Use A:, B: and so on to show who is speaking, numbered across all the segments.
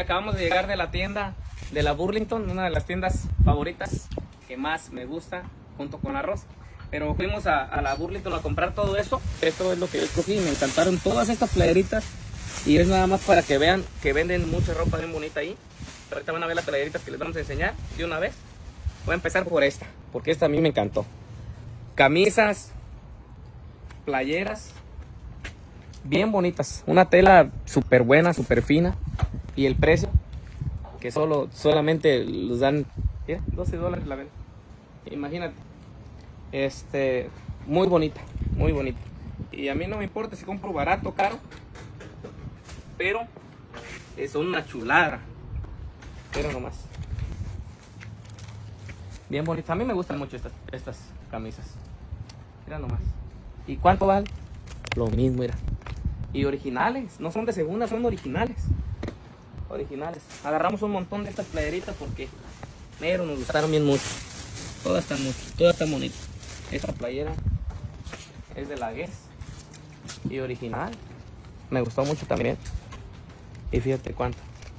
A: acabamos de llegar de la tienda de la Burlington, una de las tiendas favoritas que más me gusta, junto con Arroz. Pero fuimos a la Burlington a comprar todo esto. Esto es lo que yo escogí, me encantaron todas estas playeritas. Y es nada más para que vean que venden mucha ropa bien bonita ahí. Pero ahorita van a ver las playeritas que les vamos a enseñar de una vez. Voy a empezar por esta, porque esta a mí me encantó. Camisas, playeras, bien bonitas. Una tela súper buena, súper fina. Y el precio, que solamente los dan, mira, $12 la venta. Imagínate. Muy bonita, muy bonita. Y a mí no me importa si compro barato o caro, pero es una chulada. Pero nomás. Bien bonita. A mí me gustan mucho estas camisas. Mira nomás. ¿Y cuánto vale? Lo mismo, mira. Y originales. No son de segunda, son originales. Originales. Agarramos un montón de estas playeritas porque pero nos gustaron bien mucho. Todas están bonitas. Esta playera es de la Guess y original. Me gustó mucho también. Y fíjate cuánto.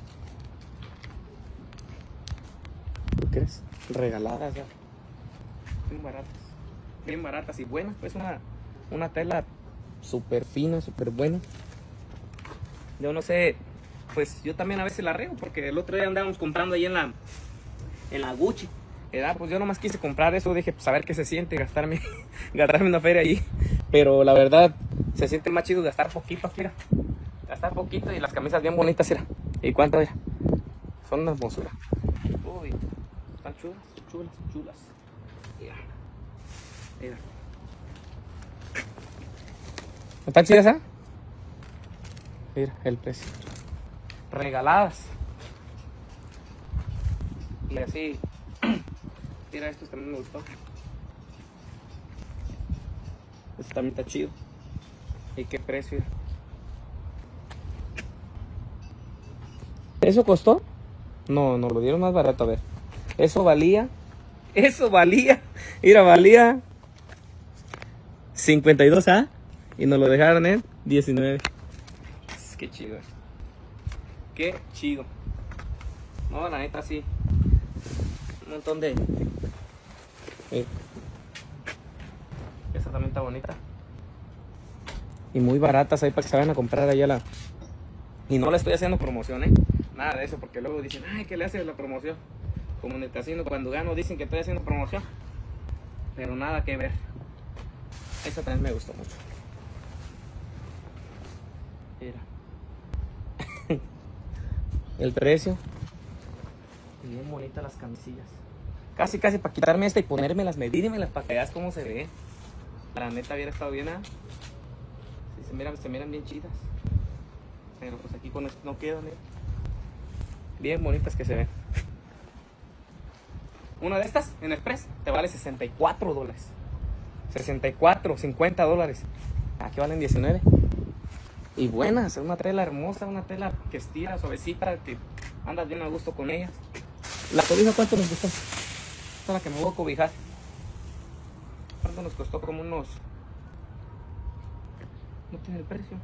A: ¿Tú crees? Regaladas ya. Bien baratas. Bien baratas y buenas. Pues una tela súper fina, súper buena. Yo no sé, pues yo también a veces la riego porque el otro día andábamos comprando ahí en la Gucci. Pues yo nomás quise comprar eso, dije, pues a ver qué se siente gastarme una feria ahí. Pero la verdad, se siente más chido gastar poquito, mira. Gastar poquito y las camisas bien bonitas, mira. ¿Y cuánto, mira? Son una hermosura. Uy, están chulas. Mira. Mira. ¿Están chidas, eh? Mira, el precio. Regaladas. Y así. Mira, estos también me gustó. Este también está chido. ¿Y qué precio? ¿Eso costó? No, lo dieron más barato, a ver. Eso valía. Mira, valía 52, ¿ah? Y nos lo dejaron en 19. Qué chido. Qué chido. No, la neta sí. Un montón de... Esta también está bonita. Y muy baratas ahí para que se vayan a comprar allá la... Y no le estoy haciendo promoción, nada de eso, porque luego dicen, ay, ¿qué le haces la promoción? Como en el casino cuando gano dicen que estoy haciendo promoción. Pero nada que ver. Esta también me gustó mucho. Mira. El precio. Y bien bonitas las camisillas. Casi para quitarme esta y ponérmelas, medírmelas para que veas cómo se ve. La neta hubiera estado bien, ¿eh? Sí, se miran bien chidas. Pero pues aquí con esto no quedan, bien bonitas que se ven. Una de estas en Express te vale $64. 64, $50. Aquí valen 19. Y buenas, una tela hermosa, una tela que estira, suavecita, que andas bien a gusto con ellas. La cobija, ¿cuánto nos costó? Esta es la que me voy a cobijar. ¿Cuánto nos costó? Como unos... No tiene el precio.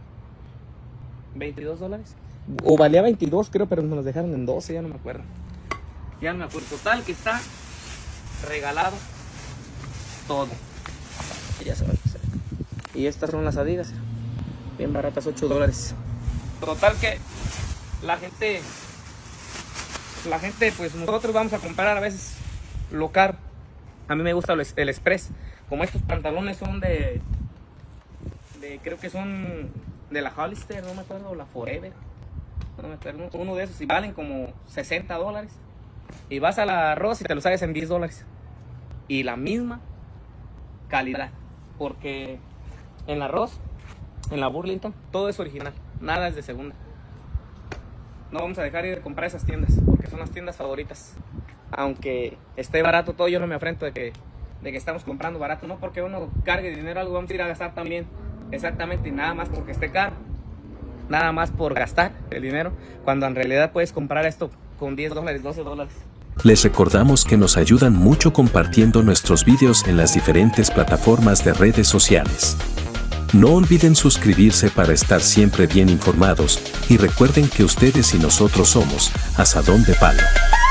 A: $22. O valía 22 creo, pero nos los dejaron en 12, ya no me acuerdo. Ya no me acuerdo. Total que está regalado todo. Y ya se va a hacer. Y estas son las Adidas. Bien baratas, $8. Total que la gente pues nosotros vamos a comprar a veces lo caro. A mí me gusta el Express. Como estos pantalones son creo que son de la Hollister, no me acuerdo, la Forever, no me acuerdo, uno de esos, y valen como $60. Y vas a la Arroz y te lo sabes en $10. Y la misma calidad, porque en la Arroz, en la Burlington, todo es original, nada es de segunda. No vamos a dejar de comprar esas tiendas, porque son las tiendas favoritas. Aunque esté barato todo, yo no me afrento de que estamos comprando barato, no porque uno cargue dinero algo, vamos a ir a gastar también. Exactamente, y nada más porque esté caro, nada más por gastar el dinero, cuando en realidad puedes comprar esto con $10, $12.
B: Les recordamos que nos ayudan mucho compartiendo nuestros vídeos en las diferentes plataformas de redes sociales. No olviden suscribirse para estar siempre bien informados y recuerden que ustedes y nosotros somos Asadón de Palo.